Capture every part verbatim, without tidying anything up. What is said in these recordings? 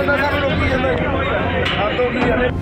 ਬੰਦਾ ਸਾਨੂੰ ਰੋਕੀ ਜਾਂਦਾ ਹੱਦ ਹੋ ਗਈ ਯਾਰ।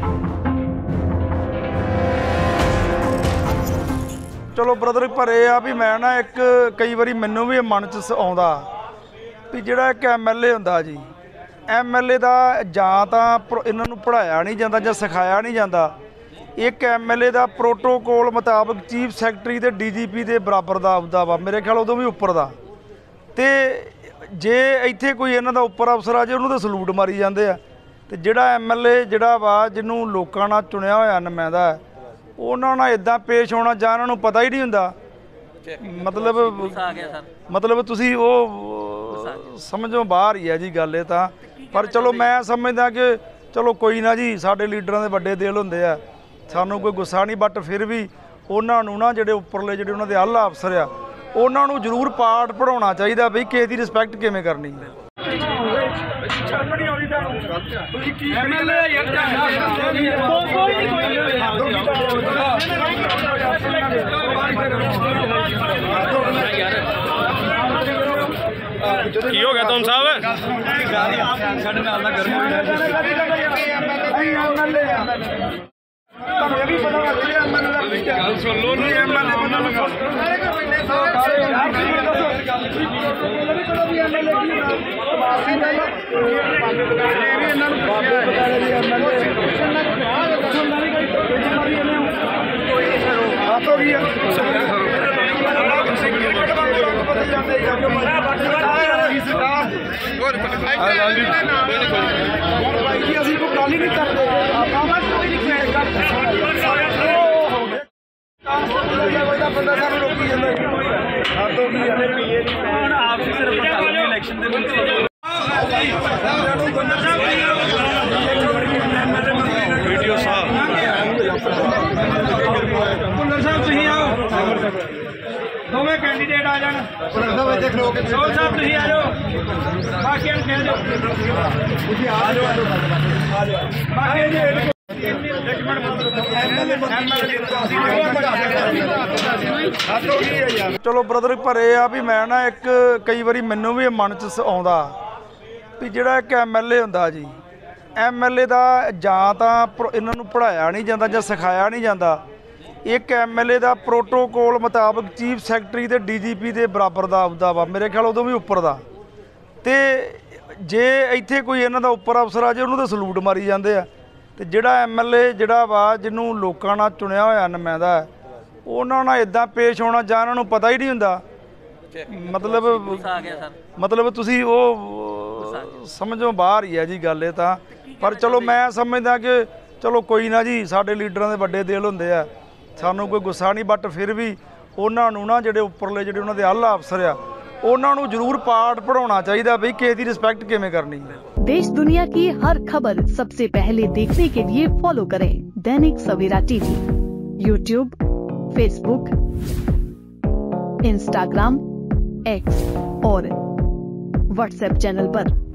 ਚਲੋ ਬ੍ਰਦਰ, ਪਰ ਇਹ ਆ ਵੀ ਮੈਂ ਨਾ ਇੱਕ ਕਈ ਵਾਰੀ ਮੈਨੂੰ ਵੀ ਮਨ 'ਚ ਆਉਂਦਾ ਵੀ ਜਿਹੜਾ ਇੱਕ ਐਮ ਐਲ ਏ ਹੁੰਦਾ ਜੀ, ਐਮ ਐਲ ਏ ਦਾ ਜਾਂ ਤਾਂ ਇਹਨਾਂ ਨੂੰ ਪੜ੍ਹਾਇਆ ਨਹੀਂ ਜਾਂਦਾ ਜਾਂ ਸਿਖਾਇਆ ਨਹੀਂ ਜਾਂਦਾ। ਇੱਕ ਐਮ ਐਲ ਏ ਦਾ ਪ੍ਰੋਟੋਕੋਲ ਮੁਤਾਬਕ ਚੀਫ ਸੈਕਟਰੀ ਤੇ ਡੀ ਜੀ ਪੀ ਦੇ ਬਰਾਬਰ ਦਾ ਅਹੁਦਾ ਵਾ, ਮੇਰੇ ਖਿਆਲ ਉਦੋਂ ਵੀ ਉੱਪਰ ਦਾ। ਤੇ ਜੇ ਇੱਥੇ ਕੋਈ ਇਹਨਾਂ ਦਾ ਉੱਪਰ ਅਫਸਰ ਆ ਜੇ ਉਹਨੂੰ ਤਾਂ ਸਲੂਟ ਮਾਰੀ ਜਾਂਦੇ ਆ। ਤੇ ਜਿਹੜਾ ਐਮ ਐਲ ਏ ਜਿਹੜਾ ਵਾ ਜਿਹਨੂੰ ਲੋਕਾਂ ਨਾਲ ਚੁਣਿਆ ਹੋਇਆ ਨੁਮਾਇੰਦਾ, ਉਹਨਾਂ ਨਾਲ ਇੱਦਾਂ ਪੇਸ਼ ਹੋਣਾ ਜਾਂ ਉਹਨਾਂ ਨੂੰ ਪਤਾ ਹੀ ਨਹੀਂ ਹੁੰਦਾ। ਮਤਲਬ ਮਤਲਬ ਤੁਸੀਂ ਉਹ ਸਮਝੋ ਬਾਹਰ ਹੀ ਹੈ ਜੀ ਗੱਲ ਇਹ ਤਾਂ। ਪਰ ਚਲੋ ਮੈਂ ਸਮਝਦਾ ਕਿ ਚਲੋ ਕੋਈ ਨਾ ਜੀ, ਸਾਡੇ ਲੀਡਰਾਂ ਦੇ ਵੱਡੇ ਦਿਲ ਹੁੰਦੇ ਆ, ਸਾਨੂੰ ਕੋਈ ਗੁੱਸਾ ਨਹੀਂ। ਬਟ ਫਿਰ ਵੀ ਉਹਨਾਂ ਨੂੰ ਨਾ ਜਿਹੜੇ ਉੱਪਰਲੇ ਜਿਹੜੇ ਉਹਨਾਂ ਦੇ ਆਲਾ ਅਫਸਰ ਆ, ਉਹਨਾਂ ਨੂੰ ਜ਼ਰੂਰ ਪਾਠ ਪੜ੍ਹਾਉਣਾ ਚਾਹੀਦਾ ਵੀ ਕਿਸੇ ਦੀ ਰਿਸਪੈਕਟ ਕਿਵੇਂ ਕਰਨੀ ਹੈ। ਕੀ ਹੋ ਗਿਆ ਤੁਮ ਸਾਹਿਬ? ਅਸੀਂ ਕੋਈ ਗੱਲ ਹੀ ਨਹੀਂ ਕਰਦੇ। ਬੰਦਾ ਸਾਨੂੰ ਰੋਕੀ ਜਾਂਦਾ ਹੱਦ ਹੋ ਗਈ ਯਾਰ। ਆਪ ਸਿਰਫ ਇਲੈਕਸ਼ਨ ਦੇ ਵਿੱਚ ਵੀਡੀਓ ਸਾਹਿਬ ਭੁੱਲਰ ਸਾਹਿਬ ਤੁਸੀਂ ਆਓ, ਦੋਵੇਂ ਕੈਂਡੀਡੇਟ ਆ ਜਾਣ। ਸੋਲ ਸਾਹਿਬ ਤੁਸੀਂ ਆ ਜਾਓ, ਬਾਕੀਆਂ ਨੂੰ ਕਹਿ ਦਿਓ ਤੁਸੀਂ ਆ ਜਾਓ ਆ ਜਾਓ ਬਾਕੀ ਚਲੋ ਬ੍ਰਦਰ, ਪਰ ਇਹ ਆ ਵੀ ਮੈਂ ਨਾ ਇੱਕ ਕਈ ਵਾਰੀ ਮੈਨੂੰ ਵੀ ਮਨ 'ਚ ਆਉਂਦਾ ਵੀ ਜਿਹੜਾ ਇੱਕ ਐਮ ਐਲ ਏ ਹੁੰਦਾ ਜੀ, ਐਮ ਐਲ ਏ ਦਾ ਜਾਂ ਤਾਂ ਇਹਨਾਂ ਨੂੰ ਪੜ੍ਹਾਇਆ ਨਹੀਂ ਜਾਂਦਾ ਜਾਂ ਸਿਖਾਇਆ ਨਹੀਂ ਜਾਂਦਾ। ਇੱਕ ਐਮ ਐਲ ਏ ਦਾ ਪ੍ਰੋਟੋਕੋਲ ਮੁਤਾਬਕ ਚੀਫ ਸੈਕਟਰੀ ਤੇ ਡੀ ਜੀ ਪੀ ਦੇ ਬਰਾਬਰ ਦਾ ਅਹੁਦਾ ਵਾ, ਮੇਰੇ ਖਿਆਲ ਉਦੋਂ ਵੀ ਉੱਪਰ ਦਾ। ਤੇ ਜੇ ਇੱਥੇ ਕੋਈ ਇਹਨਾਂ ਦਾ ਉੱਪਰ ਅਫਸਰ ਆ ਜੇ ਉਹਨੂੰ ਤਾਂ ਸਲੂਟ ਮਾਰੀ ਜਾਂਦੇ ਆ। ਤੇ ਜਿਹੜਾ ਐਮ ਐਲ ਏ ਜਿਹੜਾ ਵਾ ਜਿਹਨੂੰ ਲੋਕਾਂ ਨਾਲ ਚੁਣਿਆ ਹੋਇਆ ਨੁਮਾਇੰਦਾ, ਉਹਨਾਂ ਨਾਲ ਇੱਦਾਂ ਪੇਸ਼ ਹੋਣਾ ਜਾਂ ਉਹਨਾਂ ਨੂੰ ਪਤਾ ਹੀ ਨਹੀਂ ਹੁੰਦਾ। ਮਤਲਬ ਮਤਲਬ ਤੁਸੀਂ ਉਹ ਸਮਝੋ ਬਾਹਰ ਹੀ ਹੈ ਜੀ ਗੱਲ ਇਹ ਤਾਂ। ਪਰ ਚਲੋ ਮੈਂ ਸਮਝਦਾ ਕਿ ਚਲੋ ਕੋਈ ਨਾ ਜੀ, ਸਾਡੇ ਲੀਡਰਾਂ ਦੇ ਵੱਡੇ ਦਿਲ ਹੁੰਦੇ ਆ, ਸਾਨੂੰ ਕੋਈ ਗੁੱਸਾ ਨਹੀਂ। ਬਟ ਫਿਰ ਵੀ ਉਹਨਾਂ ਨੂੰ ਨਾ ਜਿਹੜੇ ਉੱਪਰਲੇ ਜਿਹੜੇ ਉਹਨਾਂ ਦੇ ਆਲਾ ਅਫਸਰ ਆ, ਉਹਨਾਂ ਨੂੰ ਜ਼ਰੂਰ ਪਾਠ ਪੜ੍ਹਾਉਣਾ ਚਾਹੀਦਾ ਵੀ ਕਿਸੇ ਦੀ ਰਿਸਪੈਕਟ ਕਿਵੇਂ ਕਰਨੀ ਹੈ। देश दुनिया की हर खबर सबसे पहले देखने के लिए फॉलो करें Dainik Savera TV, YouTube, Facebook, Instagram, X और व्हाट्सएप चैनल पर।